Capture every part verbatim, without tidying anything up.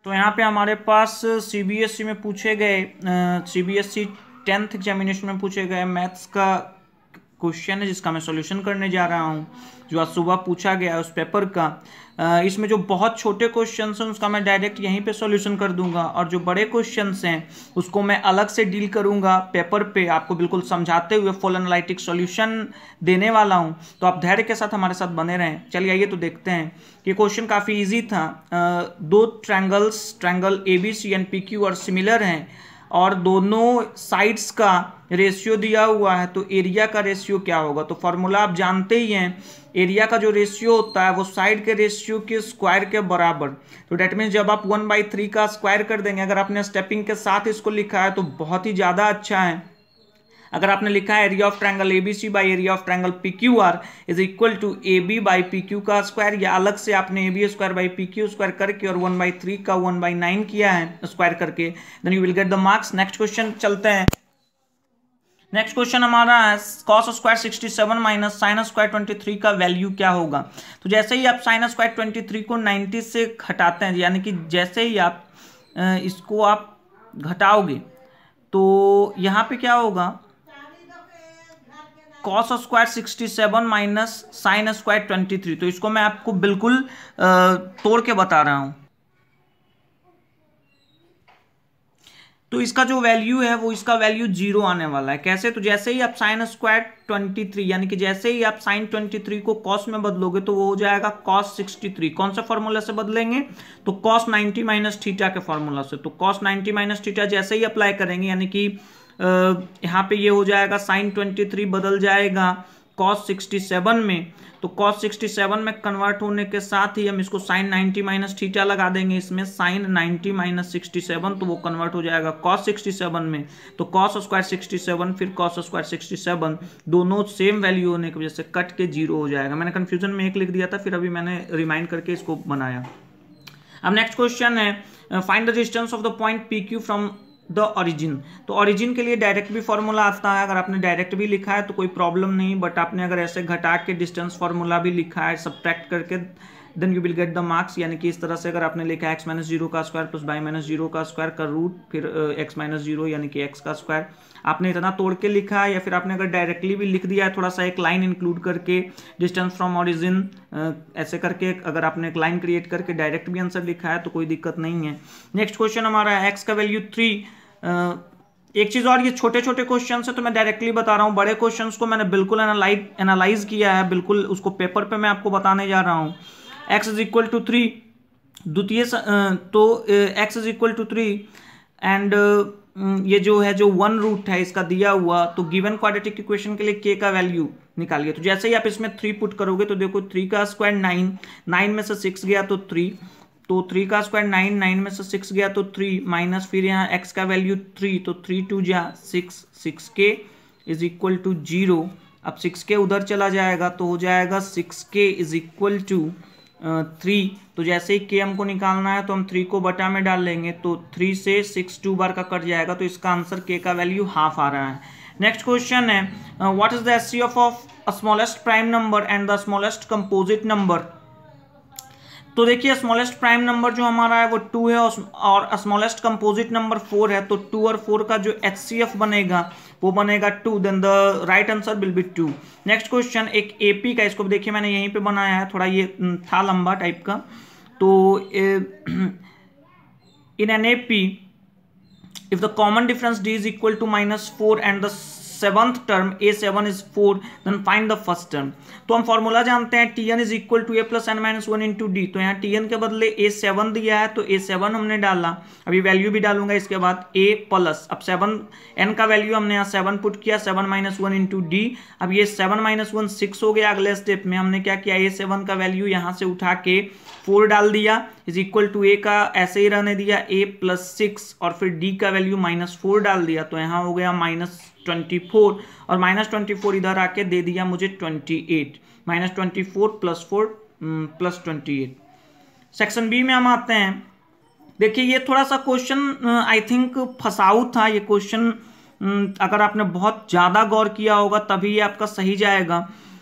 तो यहाँ पे हमारे पास सीबीएसई में पूछे गए सीबीएसई टेंथ एग्जामिनेशन में पूछे गए मैथ्स का क्वेश्चन है जिसका मैं सॉल्यूशन करने जा रहा हूँ, जो आज सुबह पूछा गया उस पेपर का। इसमें जो बहुत छोटे क्वेश्चंस हैं उसका मैं डायरेक्ट यहीं पे सॉल्यूशन कर दूंगा, और जो बड़े क्वेश्चंस हैं उसको मैं अलग से डील करूंगा पेपर पे, आपको बिल्कुल समझाते हुए फुल एनालिटिक सॉल्यूशन देने वाला हूं। तो आप धैर्य के साथ हमारे साथ बने रहें। चलिए आइए तो देखते हैं कि क्वेश्चन काफ़ी ईजी था। दो triangles triangle A B C and P Q और सिमिलर हैं और दोनों साइड्स का रेशियो दिया हुआ है, तो एरिया का रेशियो क्या होगा। तो फॉर्मूला आप जानते ही हैं, एरिया का जो रेशियो होता है वो साइड के रेशियो के स्क्वायर के बराबर। तो डेट मीन्स जब आप वन बाई थ्री का स्क्वायर कर देंगे, अगर आपने स्टेपिंग के साथ इसको लिखा है तो बहुत ही ज़्यादा अच्छा है। अगर आपने लिखा है area of triangle A B C by area of triangle P Q R is equal to A B by P Q का स्क्वायर, या अलग से आपने A B square by P Q square करके और वन बाई थ्री का one by nine किया है स्क्वायर करके, then you will get the marks. Next question चलते हैं। नेक्स्ट क्वेश्चन हमारा है cos square sixty seven minus sine square twenty three का वैल्यू क्या होगा। तो जैसे ही आप साइन स्क्वायर ट्वेंटी थ्री को नाइन्टी से घटाते हैं, यानी कि जैसे ही आप इसको आप घटाओगे तो यहाँ पे क्या होगा, cos square sixty seven minus sine square twenty three. तो इसको मैं आपको बिल्कुल तोड़ के बता रहा हूं। तो इसका जो वैल्यू है वो इसका वैल्यू जीरो आने वाला है। कैसे, तो जैसे ही आप साइन स्क्वायर ट्वेंटी थ्री यानी कि जैसे ही आप साइन ट्वेंटी थ्री को कॉस में बदलोगे तो वो हो जाएगा कॉस सिक्सटी थ्री। कौन सा फॉर्मूला से बदलेंगे, तो कॉस नाइन्टी माइनस थीटा के फॉर्मूला से। तो कॉस नाइन्टी माइनस थीटा जैसे ही अप्लाई करेंगे, यानी कि यहाँ पे ये हो जाएगा साइन ट्वेंटी थ्री बदल जाएगा कॉस सिक्सटी सेवन में। तो कॉस सिक्सटी सेवन में कन्वर्ट होने के साथ ही हम इसको साइन नाइन्टी माइनस थीटा लगा देंगे, इसमें sine ninety minus sixty seven, तो वो कन्वर्ट हो जाएगा कॉस सिक्सटी सेवन में। तो कॉस स्क्वायर सिक्सटी सेवन फिर कॉस स्क्वायर सिक्सटी सेवन, दोनों सेम वैल्यू होने की वजह से कट के जीरो हो जाएगा। मैंने कंफ्यूजन में एक लिख दिया था, फिर अभी मैंने रिमाइंड करके इसको बनाया। अब नेक्स्ट क्वेश्चन है find the distance of the point P Q from the origin. तो ओरिजिन के लिए डायरेक्ट भी फॉर्मूला आता है, अगर आपने डायरेक्ट भी लिखा है तो कोई प्रॉब्लम नहीं, बट आपने अगर ऐसे घटा के डिस्टेंस फॉर्मूला भी लिखा है सब्ट्रैक्ट करके, then you will get the marks. यानी कि इस तरह से अगर आपने लिखा है एक्स माइनस जीरो का square plus y minus zero का स्क्वायर का रूट फिर एक्स माइनस जीरो यानी कि एक्स का स्क्वायर, आपने इतना तोड़ के लिखा है, या फिर आपने अगर डायरेक्टली भी लिख दिया है थोड़ा सा एक लाइन इंक्लूड करके डिस्टेंस फ्रॉम ओरिजिन ऐसे करके, अगर आपने एक लाइन क्रिएट करके डायरेक्ट भी आंसर लिखा है तो कोई दिक्कत नहीं है। नेक्स्ट क्वेश्चन हमारा है एक्स का वैल्यू थ्री। एक चीज और, ये छोटे छोटे क्वेश्चन है तो मैं डायरेक्टली बता रहा हूँ, बड़े क्वेश्चंस को मैंने बिल्कुल एनालाइज एनालाइज किया है, बिल्कुल उसको पेपर पे मैं आपको बताने जा रहा हूँ। x is equal to three, द्वितीय तो x is equal to three and ये जो है जो वन रूट है इसका दिया हुआ, तो गिवन क्वाड्रेटिक इक्वेशन के लिए k का वैल्यू निकालिए। तो जैसे ही आप इसमें थ्री पुट करोगे तो देखो थ्री का स्क्वायर नाइन, नाइन में से सिक्स गया तो थ्री, तो थ्री का स्क्वायर नाइन, नाइन में से सिक्स गया तो थ्री, माइनस फिर यहाँ x का वैल्यू थ्री, तो थ्री टू जा सिक्स, सिक्स के इज इक्वल टू जीरो। अब सिक्स के उधर चला जाएगा तो हो जाएगा सिक्स के इज इक्वल टू थ्री। तो जैसे ही के हमको निकालना है तो हम थ्री को बटा में डाल लेंगे, तो थ्री से सिक्स टू बार का कट जाएगा, तो इसका आंसर के का वैल्यू हाफ आ रहा है। नेक्स्ट क्वेश्चन है what is the H C F of a smallest prime number and the smallest composite number. तो देखिए स्मॉलेस्ट प्राइम नंबर जो हमारा है वो टू है और स्मॉलेस्ट कंपोजिट नंबर फोर है, तो टू और फोर का जो एच सी एफ बनेगा वो बनेगा two, then the right answer will be two. Next question एक एपी का, इसको देखिए मैंने यहीं पे बनाया है, थोड़ा ये था लंबा टाइप का। तो in an AP if the common difference D is equal to minus four and the seventh term A seven is four, then find the first term. तो हम फॉर्मूला जानते हैं T N is equal to A plus N minus one into D. तो यहाँ T N के बदले ए seven दिया है तो ए सेवन हमने डाला, अभी वैल्यू भी डालूंगा इसके बाद ए प्लस, अब सेवन एन का वैल्यू हमने यहाँ सेवन पुट किया, seven minus one into D. अब ये सेवन माइनस वन सिक्स हो गया। अगले स्टेप में हमने क्या किया, ए सेवन का वैल्यू यहाँ से उठा के फोर डाल दिया इज इक्वल टू ए का ऐसे ही रहने दिया ए प्लस सिक्स, और फिर डी का वैल्यू माइनस फोर डाल दिया, तो यहाँ हो गया माइनस ट्वेंटी फोर, और माइनस ट्वेंटी फोर इधर आके दे दिया मुझे twenty eight, minus twenty four plus four plus twenty eight. Section B में हम आते हैं। देखिए ये थोड़ा सा क्वेश्चन आई थिंक फसाऊ था ये क्वेश्चन, अगर आपने बहुत ज़्यादा गौर किया होगा तभी ये आपका सही जाएगा।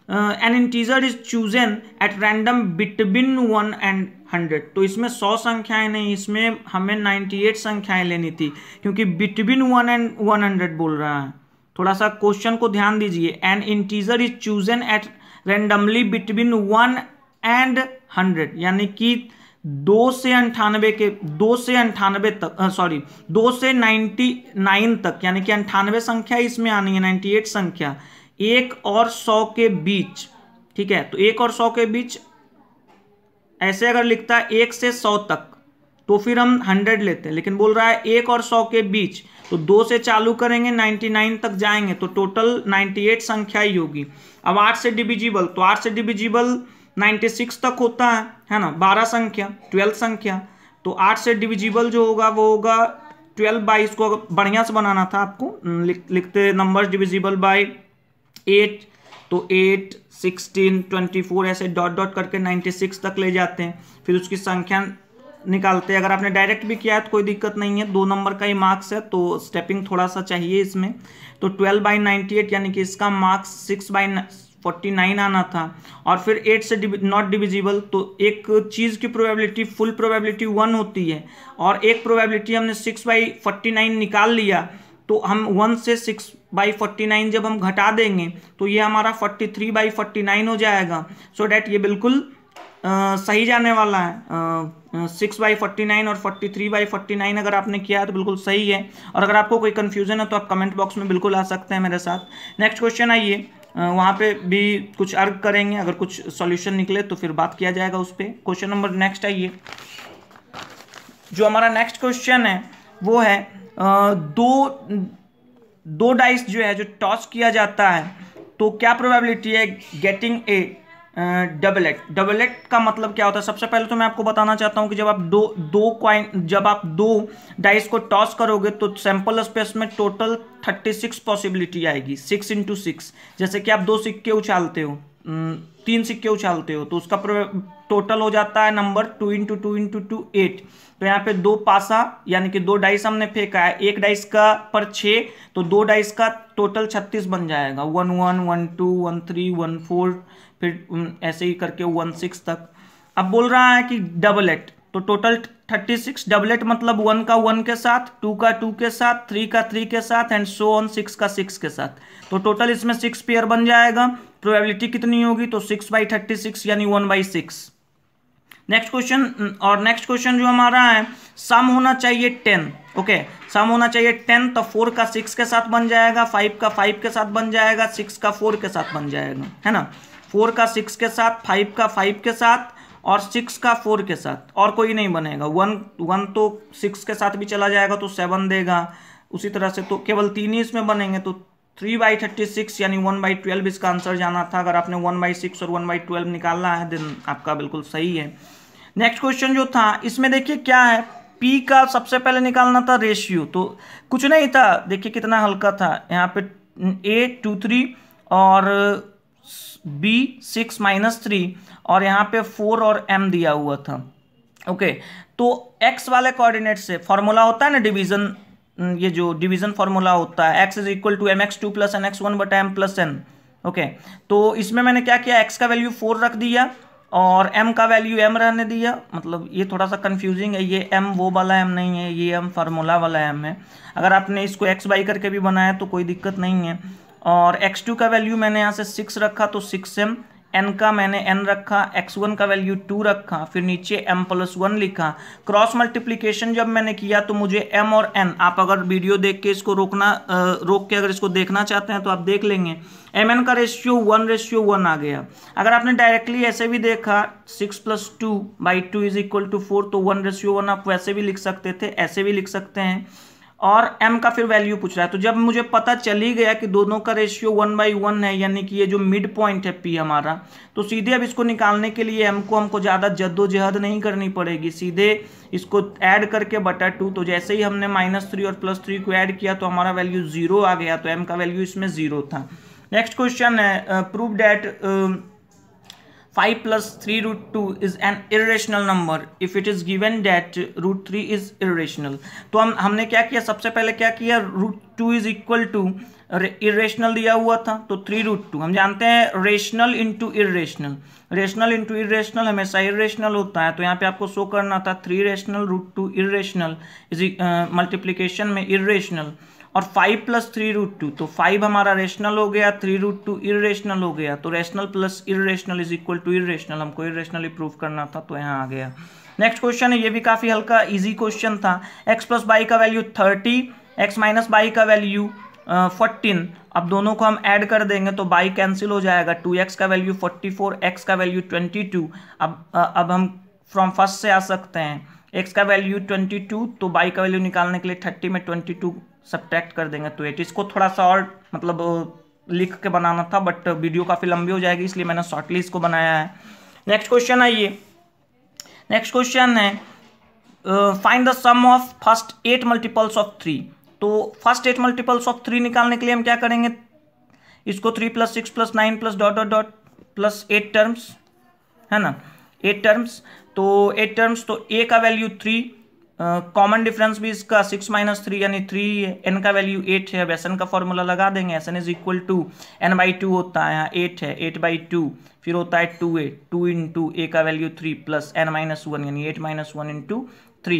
An integer is chosen at random between one and hundred. तो इसमें सौ संख्याएं नहीं, इसमें हमें अट्ठानवे संख्याएं लेनी थी, क्योंकि between one and one hundred बोल रहा है। थोड़ा सा क्वेश्चन को ध्यान दीजिए। An integer is chosen at randomly between one and hundred, यानी कि दो से अंठानवे के दो से अंठानवे तक, सॉरी दो से नाइन्टी नाइन तक, यानी कि अंठानवे संख्या इसमें आनी है, नाइन्टी एट संख्या एक और सौ के बीच। ठीक है, तो एक और सौ के बीच ऐसे अगर लिखता है एक से सौ तक तो फिर हम हंड्रेड लेते हैं, लेकिन बोल रहा है एक और सौ के बीच, तो दो से चालू करेंगे नाइन्टी नाइन तक जाएंगे, तो टोटल अट्ठानवे संख्या ही होगी। अब आठ से डिविजिबल, तो आठ से डिविजिबल छियानवे तक होता है है ना, बारह संख्या, बारह संख्या। तो आठ से डिविजिबल जो होगा वो होगा बारह बाई, इसको बढ़िया से बनाना था आपको, लिख, लिखते नंबर डिविजिबल बाय एट, तो एट, सिक्सटीन, ट्वेंटी फोर ऐसे डॉट डॉट करके छियानवे तक ले जाते हैं, फिर उसकी संख्या निकालते हैं। अगर आपने डायरेक्ट भी किया है तो कोई दिक्कत नहीं है, दो नंबर का ही मार्क्स है, तो स्टेपिंग थोड़ा सा चाहिए इसमें। तो ट्वेल्व बाई नाइन्टी एट, यानी कि इसका marks six by forty nine आना था। और फिर एट से नॉट डिविजिबल, तो एक चीज़ की प्रोबेबिलिटी फुल प्रोबेबिलिटी वन होती है, और एक प्रोबेबिलिटी हमने सिक्स बाई फोर्टी नाइन निकाल लिया, तो हम वन से सिक्स बाई फोर्टी नाइन जब हम घटा देंगे तो ये हमारा forty three by forty nine हो जाएगा। सो डैट ये बिल्कुल आ, सही जाने वाला है। सिक्स बाई फोर्टी नाइन और forty three by forty nine अगर आपने किया है तो बिल्कुल सही है। और अगर आपको कोई कन्फ्यूजन है तो आप कमेंट बॉक्स में बिल्कुल आ सकते हैं मेरे साथ। नेक्स्ट क्वेश्चन आइए, वहाँ पे भी कुछ अर्ग करेंगे, अगर कुछ सॉल्यूशन निकले तो फिर बात किया जाएगा उस पर। क्वेश्चन नंबर नेक्स्ट आइए, जो हमारा नेक्स्ट क्वेश्चन है वो है आ, दो दो डाइस जो है जो टॉस किया जाता है, तो क्या प्रोबेबिलिटी है गेटिंग ए डबलेट। डबलेट का मतलब क्या होता है? सबसे पहले तो मैं आपको बताना चाहता हूं कि जब आप दो दो कॉइन जब आप दो डाइस को टॉस करोगे तो सैंपल स्पेस में टोटल थर्टी सिक्स पॉसिबिलिटी आएगी, सिक्स इंटू सिक्स। जैसे कि आप दो सिक्के उछालते हो, तीन सिक्के उछालते हो, तो उसका टोटल हो जाता है number two into two into two eight. तो यहाँ पे दो पासा यानी कि दो डाइस हमने फेंका है, एक डाइस का पर छः, तो दो डाइस का टोटल छत्तीस बन जाएगा, one one one two one three one four, फिर ऐसे ही करके वन सिक्स तक। अब बोल रहा है कि डबलेट, तो टोटल थर्टी सिक्स, डबलेट मतलब वन का वन के साथ, टू का टू के साथ, थ्री का थ्री के साथ एंड सो ऑन, सिक्स का सिक्स के साथ। तो टोटल इसमें सिक्स पेयर बन जाएगा। प्रोबेबिलिटी कितनी होगी? तो सिक्स बाई थर्टी सिक्स यानी one by six. Next question, और नेक्स्ट क्वेश्चन जो हमारा है, सम होना चाहिए टेन। ओके, सम होना चाहिए टेन, तो फोर का सिक्स के साथ बन जाएगा, फाइव का फाइव के साथ बन जाएगा, सिक्स का फोर के साथ बन जाएगा, है ना। फोर का सिक्स के साथ, फाइव का फाइव के साथ और सिक्स का फोर के साथ, और कोई नहीं बनेगा। वन वन तो सिक्स के साथ भी चला जाएगा तो सेवन देगा, उसी तरह से तो केवल तीन ही इसमें बनेंगे। तो थ्री बाई थर्टी सिक्स यानी वन बाई ट्वेल्व इसका आंसर जाना था। अगर आपने वन बाई सिक्स और वन बाई ट्वेल्व निकालना है देन आपका बिल्कुल सही है। नेक्स्ट क्वेश्चन जो था इसमें देखिए क्या है, पी का सबसे पहले निकालना था रेशियो, तो कुछ नहीं था, देखिए कितना हल्का था। यहाँ पे ए टू थ्री और बी सिक्स माइनस थ्री और यहाँ पे फोर और एम दिया हुआ था। ओके, तो एक्स वाले कोऑर्डिनेट से फॉर्मूला होता है ना डिवीजन, ये जो डिवीजन फॉर्मूला होता है, x is equal to M x two plus N x one बटा एम प्लस एन। ओके, तो इसमें मैंने क्या किया, एक्स का वैल्यू फोर रख दिया और m का वैल्यू m रहने दिया। मतलब ये थोड़ा सा कंफ्यूजिंग है, ये m वो वाला m नहीं है, ये m फार्मूला वाला m है। अगर आपने इसको x बाई करके भी बनाया तो कोई दिक्कत नहीं है। और एक्स टू का वैल्यू मैंने यहाँ से सिक्स रखा तो सिक्स एम, n का मैंने n रखा, एक्स वन का वैल्यू टू रखा, फिर नीचे m प्लस वन लिखा। क्रॉस मल्टीप्लिकेशन जब मैंने किया तो मुझे m और n, आप अगर वीडियो देख के इसको रोकना रोक के अगर इसको देखना चाहते हैं तो आप देख लेंगे, एम एन का रेशियो वन रेशियो वन आ गया। अगर आपने डायरेक्टली ऐसे भी देखा six plus two by two is equal to four, तो वन रेशियो वन आप वैसे भी लिख सकते थे, ऐसे भी लिख सकते हैं। और m का फिर वैल्यू पूछ रहा है, तो जब मुझे पता चल ही गया कि दोनों का रेशियो वन बाई वन है, यानी कि ये जो मिड पॉइंट है p हमारा, तो सीधे अब इसको निकालने के लिए m को हमको ज़्यादा जद्दोजहद नहीं करनी पड़ेगी, सीधे इसको ऐड करके बटा टू। तो जैसे ही हमने माइनस थ्री और प्लस थ्री को ऐड किया तो हमारा वैल्यू जीरो आ गया, तो m का वैल्यू इसमें जीरो था। नेक्स्ट क्वेश्चन है, prove that five plus three root two is an irrational number if it is given that root three is irrational. तो हम हमने क्या किया, सबसे पहले क्या किया, root two is equal to irrational दिया हुआ था तो थ्री रूट टू, हम जानते हैं rational into irrational, rational into irrational हमेशा इरेशनल होता है, तो यहाँ पे आपको शो करना था three rational root two irrational is multiplication में इरेशनल, और five plus three root two, तो फाइव हमारा रेशनल हो गया, थ्री रूट टू इरेशनल हो गया, तो rational plus irrational is equal to irrational, हमको इरेशनली प्रूव करना था तो यहाँ आ गया। नेक्स्ट क्वेश्चन है, ये भी काफी हल्का इजी क्वेश्चन था। एक्स प्लस बाई का value thirty, X minus Y का वैल्यू फोर्टीन, अब दोनों को हम ऐड कर देंगे तो बाई कैंसिल हो जाएगा, टू एक्स का वैल्यू फोर्टी फोर, एक्स का वैल्यू ट्वेंटी टू। अब अब हम फ्रॉम फर्स्ट से आ सकते हैं, एक्स का वैल्यू ट्वेंटी टू, तो बाई का वैल्यू निकालने के लिए थर्टी में ट्वेंटी टू सब्ट्रैक्ट कर देंगे तो एट। इसको थोड़ा सा और मतलब लिख के बनाना था बट वीडियो काफ़ी लंबी हो जाएगी इसलिए मैंने शॉर्टली इसको बनाया है। नेक्स्ट क्वेश्चन है ये, नेक्स्ट क्वेश्चन है find the sum of first eight multiples of three. तो first eight multiples of three निकालने के लिए हम क्या करेंगे, इसको three plus six plus nine plus dot dot dot plus eight terms है ना, एट टर्म्स, तो एट टर्म्स, तो ए का वैल्यू थ्री, कॉमन डिफरेंस भी इसका सिक्स माइनस थ्री यानी थ्री है, एन का वैल्यू एट है, अब एस एन का फॉर्मूला लगा देंगे, S N is equal to N by two होता है, यहाँ एट है, एट बाई टू, फिर होता है two A, two into A का value three plus N minus one यानी eight minus one into three,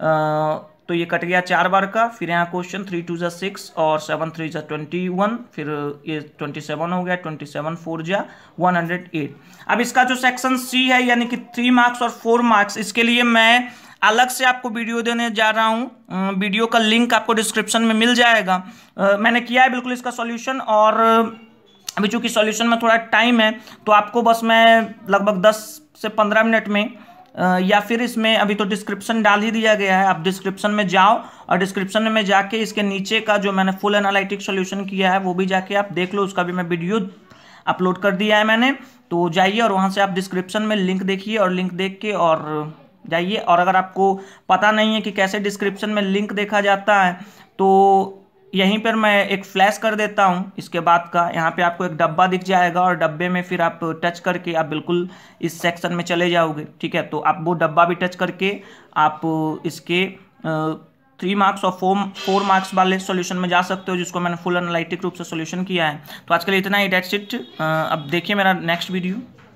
तो ये कट गया चार बार का, फिर यहाँ क्वेश्चन थ्री टू जा सिक्स और सेवन थ्री जा ट्वेंटी वन, फिर ये ट्वेंटी सेवन हो गया, ट्वेंटी सेवन फोर जा वन हंड्रेड एट। अब इसका जो सेक्शन सी है यानी कि थ्री मार्क्स और फोर मार्क्स, इसके लिए मैं अलग से आपको वीडियो देने जा रहा हूँ, वीडियो का लिंक आपको डिस्क्रिप्शन में मिल जाएगा। मैंने किया है बिल्कुल इसका सॉल्यूशन, और अभी चूंकि सॉल्यूशन में थोड़ा टाइम है तो आपको बस मैं लगभग दस से पंद्रह मिनट में या फिर इसमें अभी तो डिस्क्रिप्शन डाल ही दिया गया है, आप डिस्क्रिप्शन में जाओ और डिस्क्रिप्शन में जाके इसके नीचे का जो मैंने फुल एनालिटिक सॉल्यूशन किया है वो भी जाके आप देख लो, उसका भी मैं वीडियो अपलोड कर दिया है मैंने, तो जाइए और वहाँ से आप डिस्क्रिप्शन में लिंक देखिए और लिंक देख के और जाइए। और अगर आपको पता नहीं है कि कैसे डिस्क्रिप्शन में लिंक देखा जाता है तो यहीं पर मैं एक फ्लैश कर देता हूं इसके बाद का, यहाँ पे आपको एक डब्बा दिख जाएगा और डब्बे में फिर आप टच करके आप बिल्कुल इस सेक्शन में चले जाओगे, ठीक है। तो आप वो डब्बा भी टच करके आप इसके थ्री मार्क्स और फोर फोर मार्क्स वाले सॉल्यूशन में जा सकते हो जिसको मैंने फुल एनालिटिक रूप से सॉल्यूशन किया है। तो आज के लिए इतना ही, डेट्स इट। अब देखिए मेरा नेक्स्ट वीडियो।